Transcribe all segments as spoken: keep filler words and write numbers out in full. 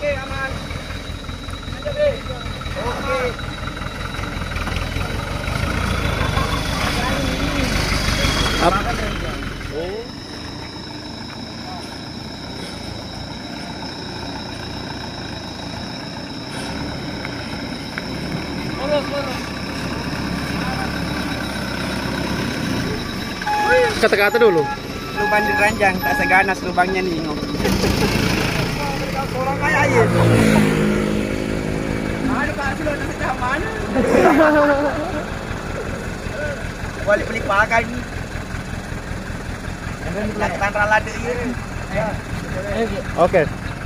oke, aman. Aja, Be. Oke. Apa? Oh. Kata-kata dulu. Lubang di ranjang, tak seganas lubangnya nih. Orang kaya aja. Aduh, Kak, sudah ada secaman. Balik-balik pakai ni. Nak tanra lada ini. Oke.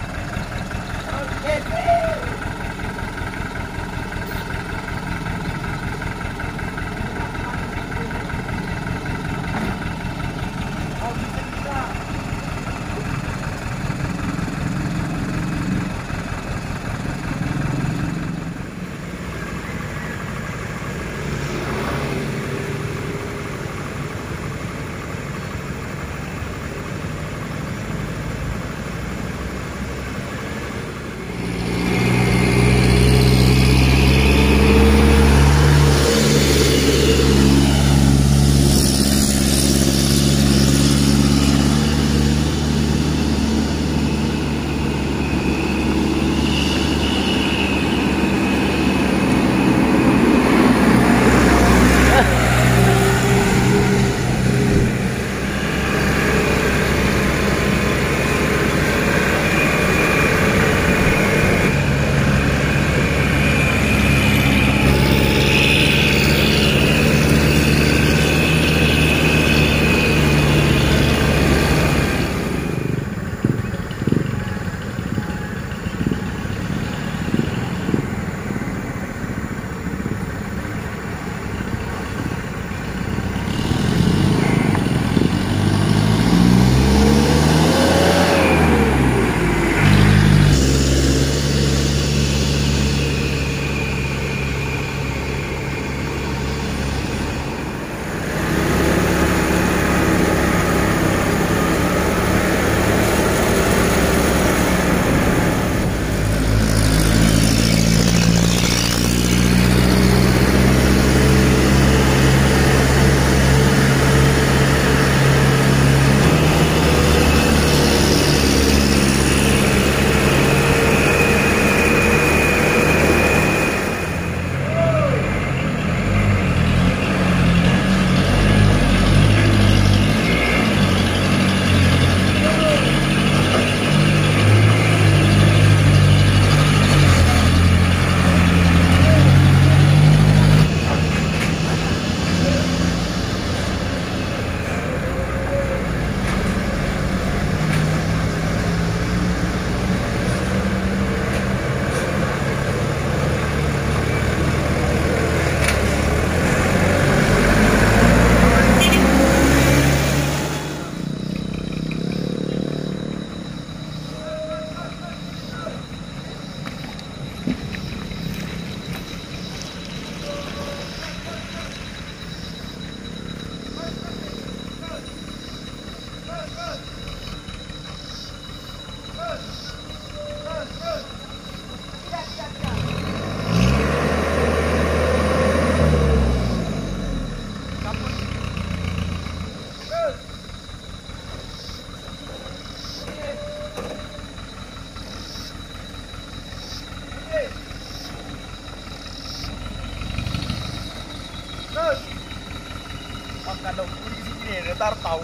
Kalau di sini dia tar tahu.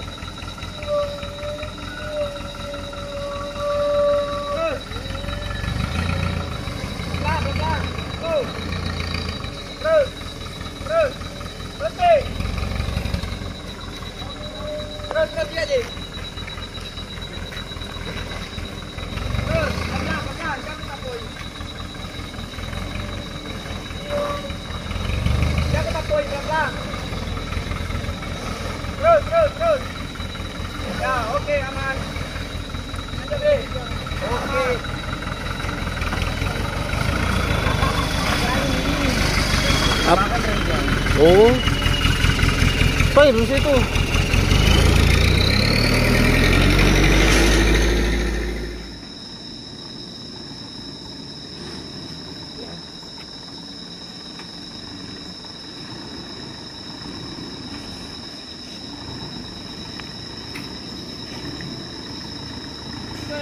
Pelan, pelan. Terus. Terus. Terus. Berhenti. Terus berhenti aja. Terus, pelan, pelan, jangan tapoi. Jangan tapoi, pelan. Terus, terus, terus. Ya, oke, aman. Aja, Be. Oke. Apa? Oh. Apa di situ?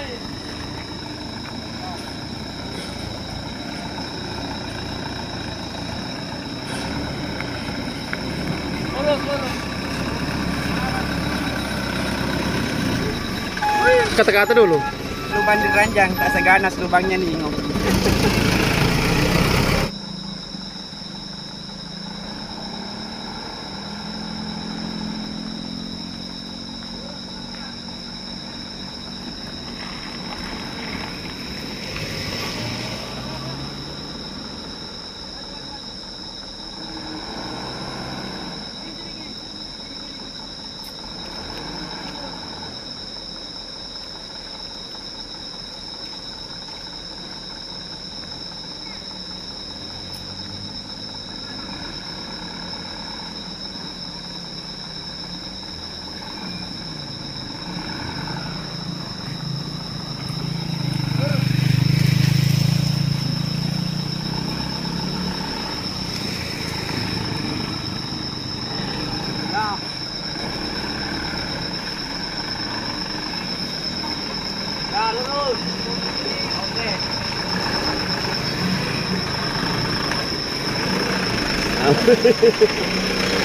Lurus, lurus. Kata-kata dulu. Lubang diranjang, tak seganas lubangnya nih, Ngok. Ya, lurus. Oke.